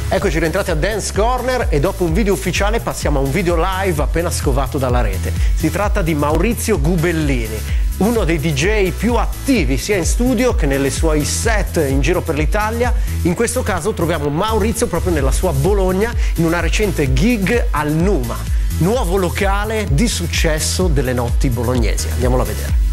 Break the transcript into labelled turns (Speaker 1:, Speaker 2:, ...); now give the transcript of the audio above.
Speaker 1: Eccoci rientrati a Dance Corner e dopo un video ufficiale passiamo a un video live appena scovato dalla rete. Si tratta di Maurizio Gubellini, uno dei DJ più attivi sia in studio che nelle suoi set in giro per l'Italia. In questo caso troviamo Maurizio proprio nella sua Bologna in una recente gig al Numa, nuovo locale di successo delle notti bolognesi. Andiamolo a vedere.